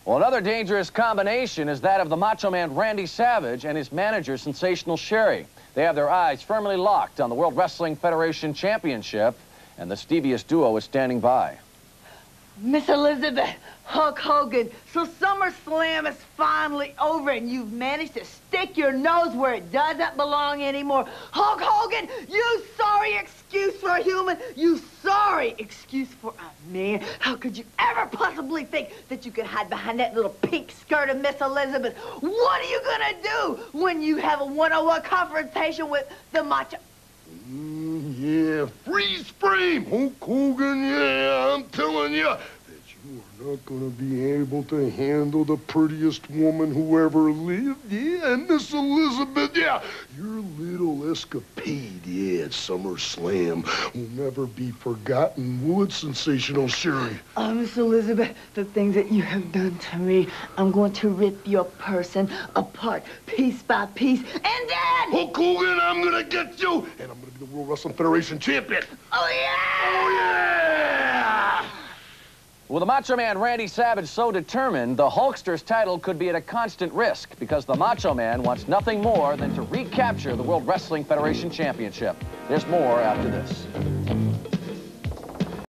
Well, another dangerous combination is that of the Macho Man Randy Savage and his manager, Sensational Sherri. They have their eyes firmly locked on the World Wrestling Federation Championship, and the devious duo is standing by. Miss Elizabeth, Hulk Hogan, so SummerSlam is finally over and you've managed to stick your nose where it doesn't belong anymore. Hulk Hogan, you sorry excuse for a human, you sorry excuse for a man. How could you ever possibly think that you could hide behind that little pink skirt of Miss Elizabeth? What are you gonna do when you have a one-on-one confrontation with the Macho? Yeah, freeze frame, Hulk Hogan, yeah, I'm telling you that you are not gonna be able to handle the prettiest woman who ever lived, yeah, and Miss Elizabeth, yeah, your little escapade, yeah, at SummerSlam will never be forgotten, will it, Sensational Sherri? Miss Elizabeth, the things that you have done to me, I'm going to rip your person apart, piece by piece, and then... Hulk Hogan, I'm gonna get you, and I'm gonna be the World Wrestling Federation champion. Oh, yeah! Oh, yeah! With the Macho Man Randy Savage so determined, the Hulkster's title could be at a constant risk because the Macho Man wants nothing more than to recapture the World Wrestling Federation Championship. There's more after this.